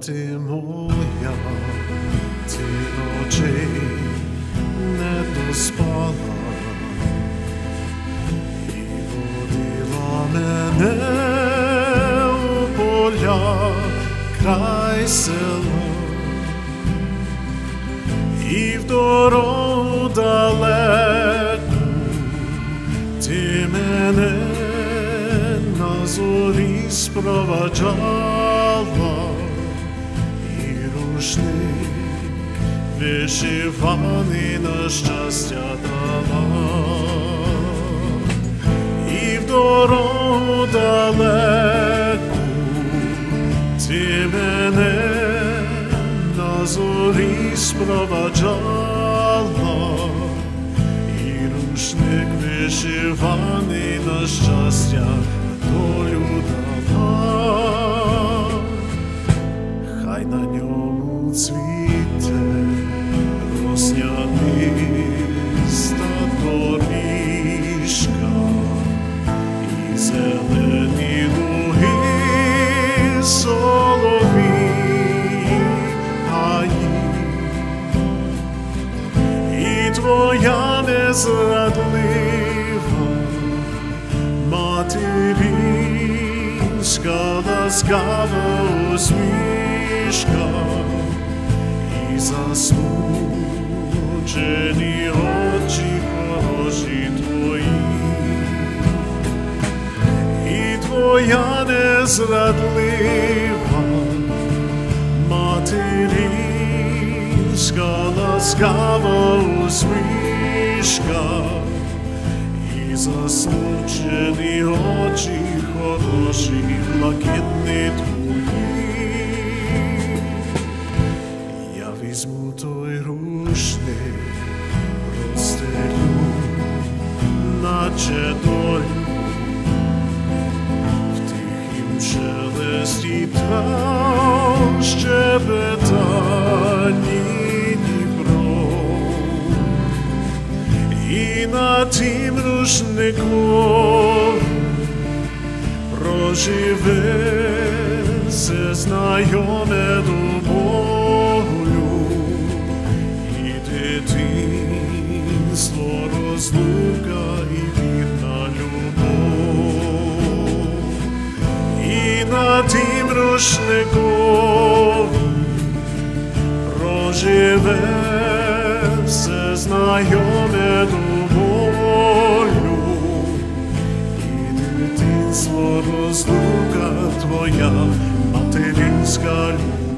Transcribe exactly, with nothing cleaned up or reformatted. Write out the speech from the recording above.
Мати моя, ти ночей не доспала і водила мене у поля край села, і в дорогу далеку ти мене на зорі спроваджала, і рушник вишиваний на щастя дала, і в дорогу далеку ти мене на зорі спроваджала, і рушник вишиваний на щастя долю дала. Хай на ньому цвіте росняниста доріжка і зелені луги, солов'ї гаї, і твоя незрадлива материнська ласкава усмішка, і засмучені очі хороші твої, і твоя незрадлива материнська ласкава усмішка, і засмучені очі хороші, блакитні твої. Я візьму той рушник, розстелю, наче долю, в тихім шелесті трав щебетані Дніпро, і на тім рушнику проживе все знайоме до болю, і дитинство, розлука і вірна любов, і на тім рушнику проживе все знайоме до болю, і дитинство, розлука твоя, материнська любов.